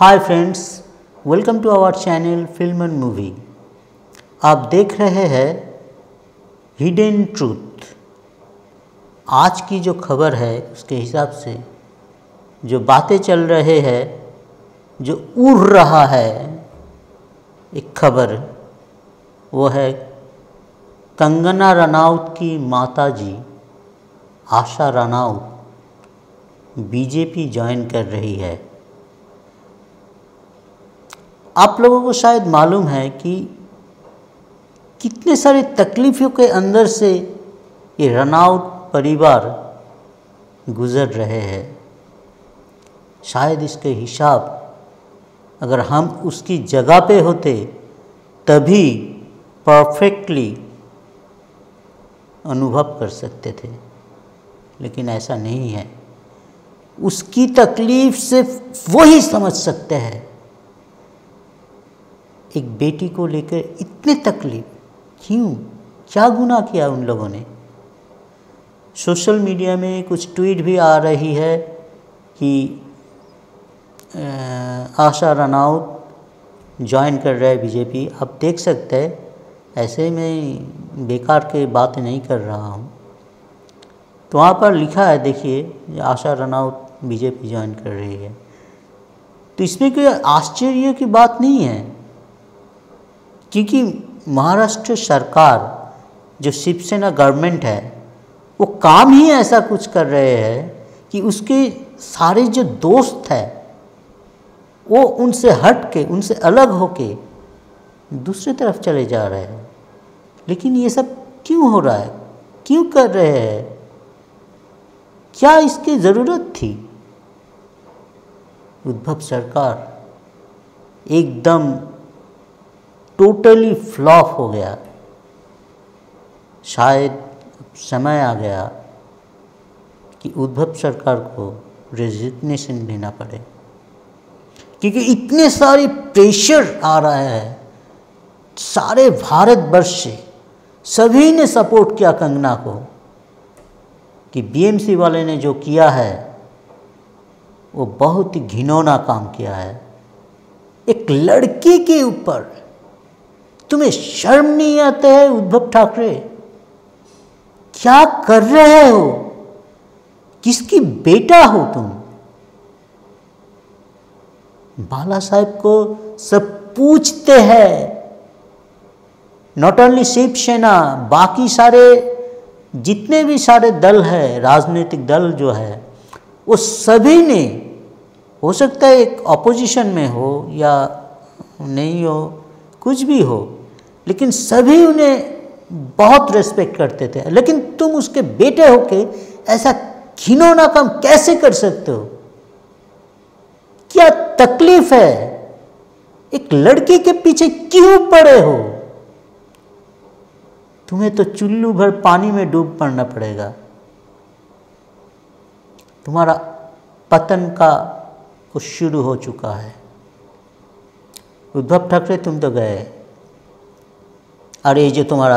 Hi friends, welcome to our channel film and movie. आप देख रहे हैं हिडन ट्रूथ। आज की जो खबर है उसके हिसाब से जो बातें चल रहे हैं, जो उड़ रहा है एक खबर, वो है कंगना रनौत की माताजी आशा रनौत बीजेपी ज्वाइन कर रही है। आप लोगों को शायद मालूम है कि कितने सारे तकलीफ़ों के अंदर से ये रनौत परिवार गुज़र रहे हैं। शायद इसके हिसाब अगर हम उसकी जगह पे होते तभी परफेक्टली अनुभव कर सकते थे, लेकिन ऐसा नहीं है। उसकी तकलीफ़ सिर्फ वही समझ सकते हैं। एक बेटी को लेकर इतने तकलीफ क्यों, क्या गुनाह किया उन लोगों ने। सोशल मीडिया में कुछ ट्वीट भी आ रही है कि आशा रनौत ज्वाइन कर रहा है बीजेपी। आप देख सकते हैं, ऐसे में बेकार के बात नहीं कर रहा हूँ। तो वहाँ पर लिखा है, देखिए, आशा रनौत बीजेपी ज्वाइन कर रही है। तो इसमें कोई आश्चर्य की बात नहीं है, क्योंकि महाराष्ट्र सरकार जो शिवसेना गवर्नमेंट है वो काम ही ऐसा कुछ कर रहे हैं कि उसके सारे जो दोस्त हैं वो उनसे हट के, उनसे अलग होके दूसरी तरफ चले जा रहे हैं। लेकिन ये सब क्यों हो रहा है, क्यों कर रहे हैं, क्या इसकी ज़रूरत थी। उद्धव सरकार एकदम टोटली फ्लॉप हो गया। शायद समय आ गया कि उद्धव सरकार को रेजिग्नेशन लेना पड़े, क्योंकि इतने सारे प्रेशर आ रहा है सारे भारतवर्ष से। सभी ने सपोर्ट किया कंगना को कि बीएमसी वाले ने जो किया है वो बहुत ही घिनौना काम किया है। एक लड़की के ऊपर तुम्हें शर्म नहीं आता है उद्धव ठाकरे? क्या कर रहे हो? किसकी बेटा हो तुम? बाला साहब को सब पूछते हैं, नॉट ओनली शिवसेना, बाकी सारे जितने भी सारे दल है, राजनीतिक दल जो है, वो सभी ने, हो सकता है एक ऑपोजिशन में हो या नहीं हो, कुछ भी हो, लेकिन सभी उन्हें बहुत रेस्पेक्ट करते थे। लेकिन तुम उसके बेटे होके ऐसा घिनौना काम कैसे कर सकते हो? क्या तकलीफ है? एक लड़की के पीछे क्यों पड़े हो? तुम्हें तो चुल्लू भर पानी में डूब पड़ना पड़ेगा। तुम्हारा पतन का कुछ शुरू हो चुका है। उद्धव ठाकरे, तुम तो गए। अरे जो तुम्हारा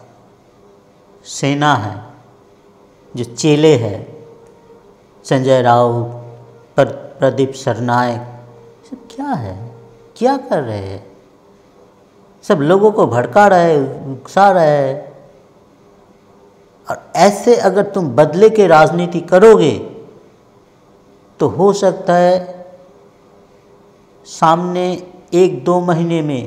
सेना है, जो चेले हैं, संजय राउत, प्रदीप सरनायक, सब क्या है, क्या कर रहे हैं? सब लोगों को भड़का रहे, उकसा रहे। और ऐसे अगर तुम बदले के राजनीति करोगे तो हो सकता है सामने 1-2 महीने में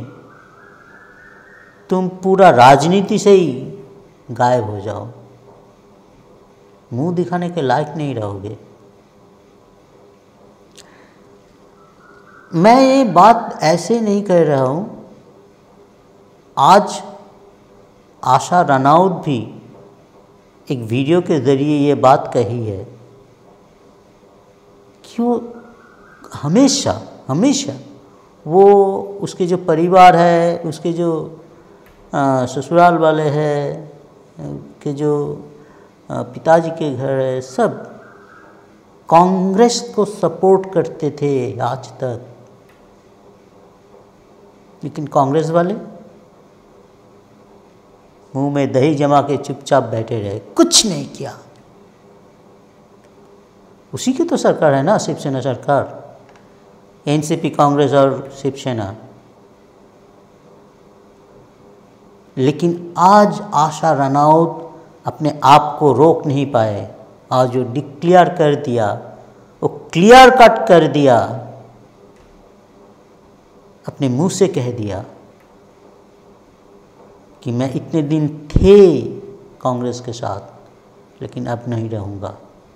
तुम पूरा राजनीति से ही गायब हो जाओ, मुंह दिखाने के लायक नहीं रहोगे। मैं ये बात ऐसे नहीं कह रहा हूँ। आज आशा रनौत भी एक वीडियो के ज़रिए ये बात कही है कि वो हमेशा हमेशा वो उसके जो परिवार है, उसके जो ससुराल वाले हैं, के जो पिताजी के घर है, सब कांग्रेस को सपोर्ट करते थे आज तक। लेकिन कांग्रेस वाले मुंह में दही जमा के चुपचाप बैठे रहे, कुछ नहीं किया। उसी की तो सरकार है ना, शिवसेना सरकार। एनसीपी, कांग्रेस और शिवसेना। लेकिन आज आशा रनौत अपने आप को रोक नहीं पाए। आज जो डिक्लेयर कर दिया, वो क्लियर कट कर दिया, अपने मुंह से कह दिया कि मैं इतने दिन थे कांग्रेस के साथ, लेकिन अब नहीं रहूँगा।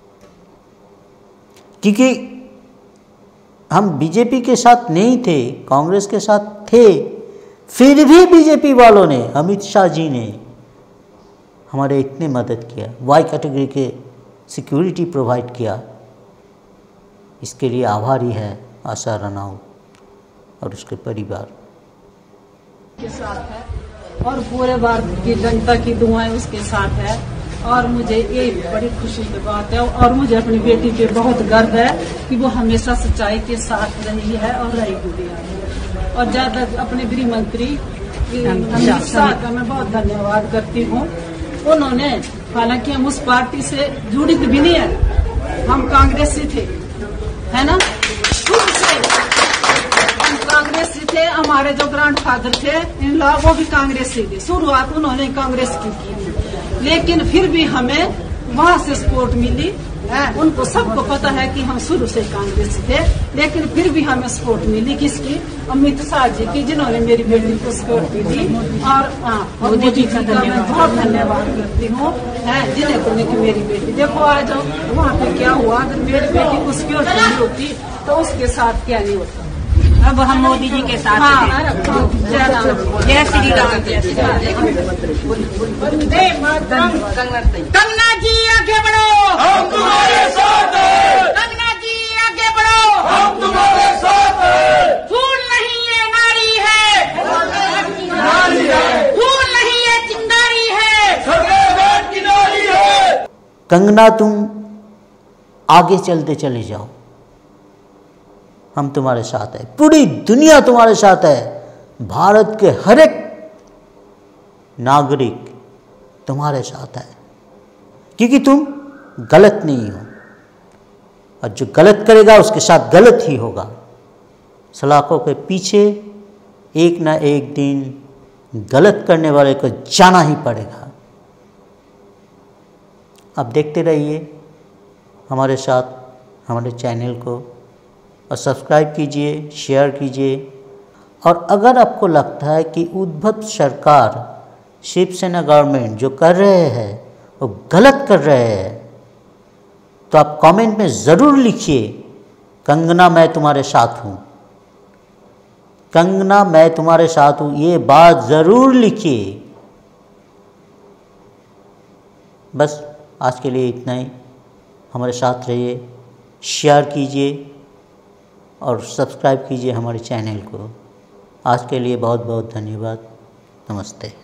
क्योंकि हम बीजेपी के साथ नहीं थे, कांग्रेस के साथ थे, फिर भी बीजेपी वालों ने, अमित शाह जी ने हमारे इतने मदद किया, वाई कैटेगरी के सिक्योरिटी प्रोवाइड किया। इसके लिए आभारी है आशा रनौत और उसके परिवार के साथ है और पूरे भारत की जनता की दुआएं उसके साथ है। और मुझे ये बड़ी खुशी की बात है और मुझे अपनी बेटी पे बहुत गर्व है कि वो हमेशा सच्चाई के साथ रही है और रहेगी भी। और ज्यादा अपने गृह मंत्री अमित शाह का मैं बहुत धन्यवाद करती हूँ। उन्होंने, हालांकि हम उस पार्टी से जुड़ी भी नहीं है, हम कांग्रेस से थे, है ना, शुरू से हम कांग्रेस से थे। हमारे जो ग्रैंडफादर थे इन लोग, वो भी कांग्रेस से थे। शुरुआत उन्होंने कांग्रेस की थी, लेकिन फिर भी हमें वहाँ से सपोर्ट मिली। उनको सबको पता है कि हम शुरू से कांग्रेस थे, लेकिन फिर भी हमें सपोर्ट मिली किसकी? अमित शाह जी की, जिन्होंने मेरी बेटी को सपोर्ट दी। और मोदी जी का मैं बहुत धन्यवाद करती हूँ, जिन्हें तुमने की मेरी बेटी देखो आज वहाँ पे क्या हुआ। अगर मेरी बेटी को सपोर्ट नहीं होती तो उसके साथ क्या नहीं होता। अब हम मोदी जी के साथ हैं। जय श्री राम। कंगना जी आगे बढ़ो, हम तुम्हारे साथ हैं। कंगना जी आगे बढ़ो, हम तुम्हारे साथ हैं। फूल नहीं ये नारी है, नारी है, फूल नहीं ये चिंगारी है, सदैव की नारी है। कंगना, तुम आगे चलते चले जाओ, हम तुम्हारे साथ हैं, पूरी दुनिया तुम्हारे साथ है। भारत के हर एक नागरिक तुम्हारे साथ है, क्योंकि तुम गलत नहीं हो, और जो गलत करेगा उसके साथ गलत ही होगा। सलाखों के पीछे एक ना एक दिन गलत करने वाले को जाना ही पड़ेगा। अब देखते रहिए हमारे साथ, हमारे चैनल को, और सब्सक्राइब कीजिए, शेयर कीजिए। और अगर आपको लगता है कि उद्धव सरकार, शिवसेना गवर्नमेंट जो कर रहे हैं वो गलत कर रहे हैं, तो आप कमेंट में ज़रूर लिखिए, कंगना मैं तुम्हारे साथ हूँ, कंगना मैं तुम्हारे साथ हूँ, ये बात ज़रूर लिखिए। बस आज के लिए इतना ही। हमारे साथ रहिए, शेयर कीजिए और सब्सक्राइब कीजिए हमारे चैनल को। आज के लिए बहुत बहुत धन्यवाद। नमस्ते।